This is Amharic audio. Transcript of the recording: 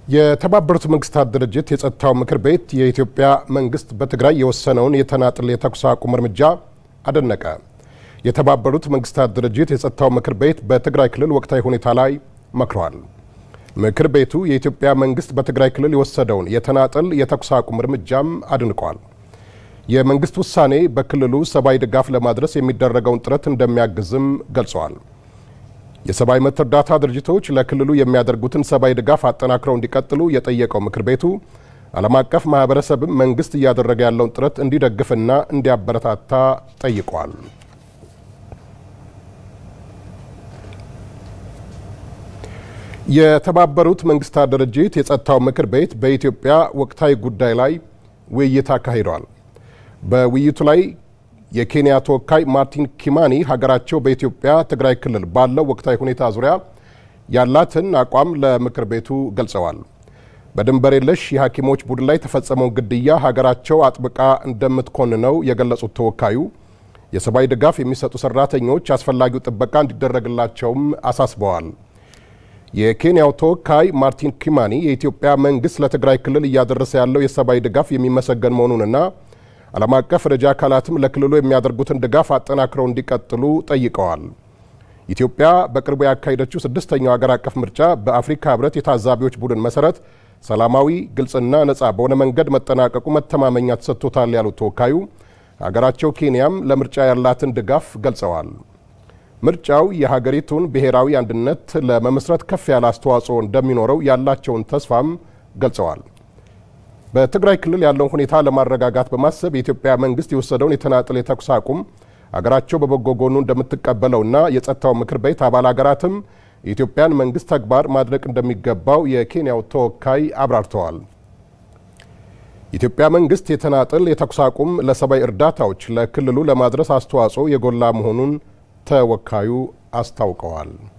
የተባበሩት መንግስታት ድርጅት የጸጥታው ምክር ቤት የኢትዮጵያ መንግስት በትግራይ የወሰነውን የተናጠል የተኩስ አቁም እርምጃ አደነቀ። የተባበሩት መንግስታት ድርጅት የጸጥታው ምክር ቤት በትግራይ ክልል ወቅታዊ ሁኔታ ላይ መክሯል። ምክር ቤቱ የኢትዮጵያ መንግስት በትግራይ ክልል የወሰደውን የተናጠል የተኩስ አቁም እርምጃም አድንቋል። የመንግስት ውሳኔ በክልሉ ሰብአዊ ድጋፍ ለማድረስ የሚደረገውን ጥረት እንደሚያግዝም ገልጿል። የሰብአዊ መብት እርዳታ ድርጅቶች ለክልሉ የሚያደርጉትን ሰብአዊ ድጋፍ አጠናክረው እንዲቀጥሉ የጠየቀው ምክር ቤቱ ዓለም አቀፍ ማህበረሰብም መንግስት እያደረገ ያለውን ጥረት እንዲደግፍና እንዲያበረታታ ጠይቋል። የተባበሩት መንግስታት ድርጅት የጸጥታው ምክር ቤት በኢትዮጵያ ወቅታዊ ጉዳይ ላይ ውይይት አካሂዷል። በውይይቱ ላይ የኬንያ ተወካይ ማርቲን ኪማኒ ሀገራቸው በኢትዮጵያ ትግራይ ክልል ባለው ወቅታዊ ሁኔታ ዙሪያ ያላትን አቋም ለምክር ቤቱ ገልጸዋል። በድንበር የለሽ የሐኪሞች ቡድን ላይ ተፈጸመውን ግድያ ሀገራቸው አጥብቃ እንደምትኮንነው የገለጹት ተወካዩ የሰብአዊ ድጋፍ የሚሰጡ ሰራተኞች አስፈላጊው ጥበቃ እንዲደረግላቸውም አሳስበዋል። የኬንያው ተወካይ ማርቲን ኪማኒ የኢትዮጵያ መንግስት ለትግራይ ክልል እያደረሰ ያለው የሰብአዊ ድጋፍ የሚመሰገን መሆኑንና ዓለም አቀፍ ረጃ አካላትም ለክልሉ የሚያደርጉትን ድጋፍ አጠናክረው እንዲቀጥሉ ጠይቀዋል። ኢትዮጵያ በቅርቡ ያካሄደችው ስድስተኛው ሀገር አቀፍ ምርጫ በአፍሪካ ህብረት የታዛቢዎች ቡድን መሰረት ሰላማዊ፣ ግልጽና ነጻ በሆነ መንገድ መጠናቀቁ መተማመኛ ተሰጥቶታል ያሉት ተወካዩ ሀገራቸው ኬንያም ለምርጫ ያላትን ድጋፍ ገልጸዋል። ምርጫው የሀገሪቱን ብሔራዊ አንድነት ለመመስረት ከፍ ያለ አስተዋጽኦ እንደሚኖረው ያላቸውን ተስፋም ገልጸዋል። በትግራይ ክልል ያለውን ሁኔታ ለማረጋጋት በማሰብ የኢትዮጵያ መንግስት የወሰደውን የተናጠል የተኩስ አቁም ሀገራቸው በበጎ ጎኑ እንደምትቀበለውና የጸጥታው ምክር ቤት አባል ሀገራትም የኢትዮጵያን መንግስት ተግባር ማድነቅ እንደሚገባው የኬንያው ተወካይ አብራርተዋል። የኢትዮጵያ መንግስት የተናጠል የተኩስ አቁም ለሰብአዊ እርዳታዎች ለክልሉ ለማድረስ አስተዋጽኦ የጎላ መሆኑን ተወካዩ አስታውቀዋል።